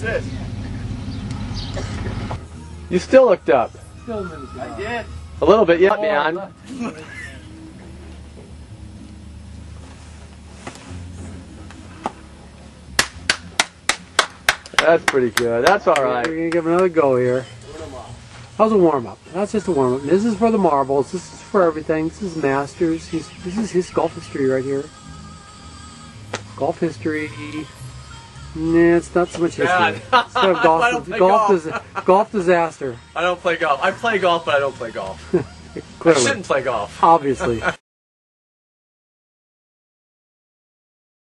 it. You still looked up. I did. A little bit, yeah, man. That's pretty good. That's all right. We're gonna give another go here. How's a warm up? That's just a warm up. This is for the marbles. This is for everything. This is Masters. This is his golf history right here. Golf history. Nah, it's not so much history. It's sort of golf disaster. I don't play golf. I play golf, but I don't play golf. Clearly. I shouldn't play golf. Obviously.